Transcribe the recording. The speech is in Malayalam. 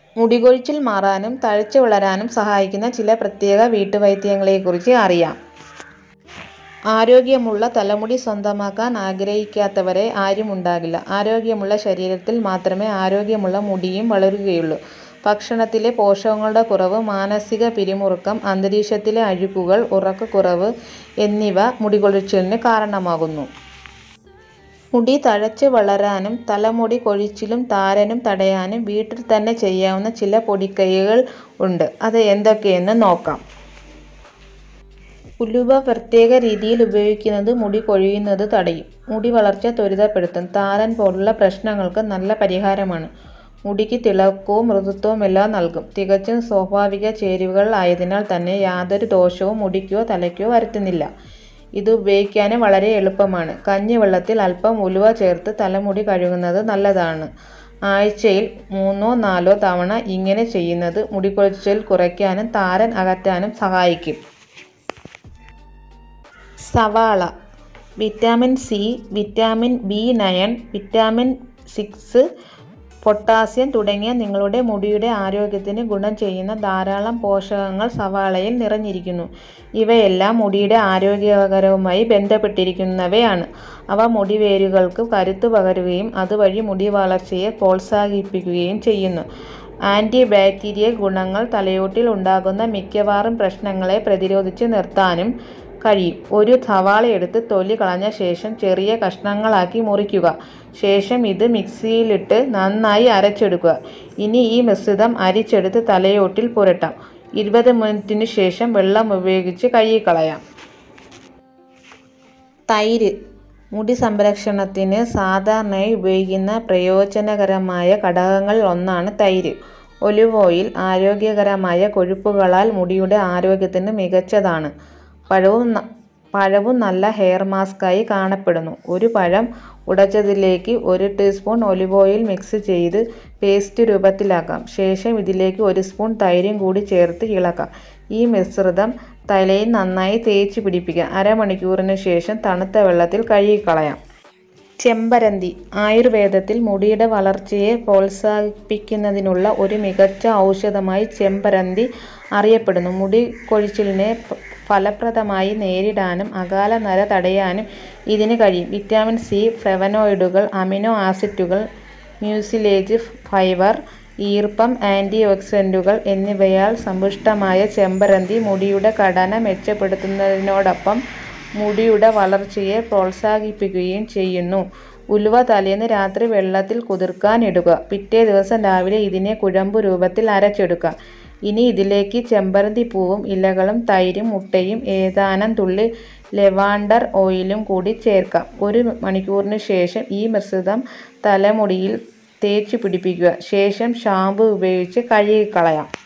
മുടികൊഴിച്ചിൽ മാറാനും തഴച്ചു വളരാനും സഹായിക്കുന്ന ചില പ്രത്യേക വീട്ടുവൈദ്യങ്ങളെക്കുറിച്ച് അറിയാം. ആരോഗ്യമുള്ള തലമുടി സ്വന്തമാക്കാൻ ആഗ്രഹിക്കാത്തവരെ ആരുമുണ്ടാകില്ല. ആരോഗ്യമുള്ള ശരീരത്തിൽ മാത്രമേ ആരോഗ്യമുള്ള മുടിയും വളരുകയുള്ളൂ. ഭക്ഷണത്തിലെ പോഷകങ്ങളുടെ കുറവ്, മാനസിക പിരിമുറുക്കം, അന്തരീക്ഷത്തിലെ അഴുക്കുകൾ, ഉറക്കക്കുറവ് എന്നിവ മുടികൊഴിച്ചിലിന് കാരണമാകുന്നു. മുടി തഴച്ചു വളരാനും തലമുടി കൊഴിച്ചിലും താരനും തടയാനും വീട്ടിൽ തന്നെ ചെയ്യാവുന്ന ചില പൊടിക്കൈകൾ ഉണ്ട്. അത് എന്തൊക്കെയെന്ന് നോക്കാം. ഉലുവ പ്രത്യേക രീതിയിൽ ഉപയോഗിക്കുന്നത് മുടി കൊഴിയുന്നത് തടയും. മുടി വളർച്ച ത്വരിതപ്പെടുത്തും. താരൻ പോലുള്ള പ്രശ്നങ്ങൾക്ക് നല്ല പരിഹാരമാണ്. മുടിക്ക് തിളക്കവും മൃദുത്വവുമെല്ലാം നൽകും. തികച്ചും സ്വാഭാവിക ചേരുവകൾ ആയതിനാൽ തന്നെ യാതൊരു ദോഷവും മുടിക്കോ തലയ്ക്കോ വരുത്തുന്നില്ല. ഇത് ഉപയോഗിക്കാനും വളരെ എളുപ്പമാണ്. കഞ്ഞിവെള്ളത്തിൽ അല്പം ഉലുവ ചേർത്ത് തലമുടി കഴുകുന്നത് നല്ലതാണ്. ആഴ്ചയിൽ 3-4 തവണ ഇങ്ങനെ ചെയ്യുന്നത് മുടികൊഴിച്ചിൽ കുറയ്ക്കാനും താരൻ അകറ്റാനും സഹായിക്കും. സവാള vitamin C, vitamin B nine, vitamin 6, potassium തുടങ്ങിയ നിങ്ങളുടെ മുടിയുടെ ആരോഗ്യത്തിന് ഗുണം ചെയ്യുന്ന ധാരാളം പോഷകങ്ങൾ സവാളയിൽ നിറഞ്ഞിരിക്കുന്നു. ഇവയെല്ലാം മുടിയുടെ ആരോഗ്യകരവുമായി ബന്ധപ്പെട്ടിരിക്കുന്നവയാണ്. അവ മുടിവേരുകൾക്ക് കരുത്ത് പകരുകയും അതുവഴി മുടി വളർച്ചയെ പ്രോത്സാഹിപ്പിക്കുകയും ചെയ്യുന്നു. ആൻറ്റി ബാക്ടീരിയൽ ഗുണങ്ങൾ തലയോട്ടിൽ ഉണ്ടാകുന്ന മിക്കവാറും പ്രശ്നങ്ങളെ പ്രതിരോധിച്ച് നിർത്താനും കഴിയും. ഒരു സവാള എടുത്ത് തൊലി കളഞ്ഞ ശേഷം ചെറിയ കഷ്ണങ്ങളാക്കി മുറിക്കുക. ശേഷം ഇത് മിക്സിയിലിട്ട് നന്നായി അരച്ചെടുക്കുക. ഇനി ഈ മിശ്രിതം അരിച്ചെടുത്ത് തലയോട്ടിൽ പുരട്ടാം. 20 മിനിറ്റിനു ശേഷം വെള്ളം ഉപയോഗിച്ച് കഴുകിക്കളയാം. തൈര് മുടി സംരക്ഷണത്തിന് സാധാരണയായി ഉപയോഗിക്കുന്ന പ്രയോജനകരമായ ഘടകങ്ങളിൽ ഒന്നാണ് തൈര്. ഒലിവ് ഓയിൽ ആരോഗ്യകരമായ കൊഴുപ്പുകളാൽ മുടിയുടെ ആരോഗ്യത്തിന് മികച്ചതാണ്. പഴവും നല്ല ഹെയർ മാസ്കായി കാണപ്പെടുന്നു. ഒരു പഴം ഉടച്ചതിലേക്ക് 1 ടീസ്പൂൺ ഒലിവ് ഓയിൽ മിക്സ് ചെയ്ത് പേസ്റ്റ് രൂപത്തിലാക്കാം. ശേഷം ഇതിലേക്ക് 1 സ്പൂൺ തൈരും കൂടി ചേർത്ത് ഇളക്കാം. ഈ മിശ്രിതം തലയിൽ നന്നായി തേച്ച് പിടിപ്പിക്കുക. അരമണിക്കൂറിന് ശേഷം തണുത്ത വെള്ളത്തിൽ കഴുകിക്കളയാം. ചെമ്പരന്തി ആയുർവേദത്തിൽ മുടിയുടെ വളർച്ചയെ പ്രോത്സാഹിപ്പിക്കുന്നതിനുള്ള ഒരു മികച്ച ഔഷധമായി ചെമ്പരന്തി അറിയപ്പെടുന്നു. മുടി കൊഴിച്ചിലിനെ ഫലപ്രദമായി നേരിടാനും അകാല നര തടയാനും ഇതിന് കഴിയും. വിറ്റാമിൻ സി, ഫ്ലേവനോയിഡുകൾ, അമിനോ ആസിഡുകൾ, മ്യൂസിലേജ് ഫൈബർ, ഈർപ്പം, ആൻറ്റി ഓക്സിഡന്റുകൾ എന്നിവയാൽ സമ്പുഷ്ടമായ ചെമ്പരന്തി മുടിയുടെ ഘടന മെച്ചപ്പെടുത്തുന്നതിനോടൊപ്പം മുടിയുടെ വളർച്ചയെ പ്രോത്സാഹിപ്പിക്കുകയും ചെയ്യുന്നു. ഉലുവ തലേന്ന് രാത്രി വെള്ളത്തിൽ കുതിർക്കാൻ ഇടുക. പിറ്റേ ദിവസം രാവിലെ ഇതിനെ കുഴമ്പ് രൂപത്തിൽ അരച്ചെടുക്കുക. ഇനി ഇതിലേക്ക് ചെമ്പരന്തി പൂവും ഇലകളും തൈരും മുട്ടയും ഏതാനും തുള്ളി ലെവാണ്ടർ ഓയിലും കൂടി ചേർക്കാം. 1 മണിക്കൂറിന് ശേഷം ഈ മിശ്രിതം തലമുടിയിൽ തേച്ച് പിടിപ്പിക്കുക. ശേഷം ഷാമ്പു ഉപയോഗിച്ച് കഴുകിക്കളയാം.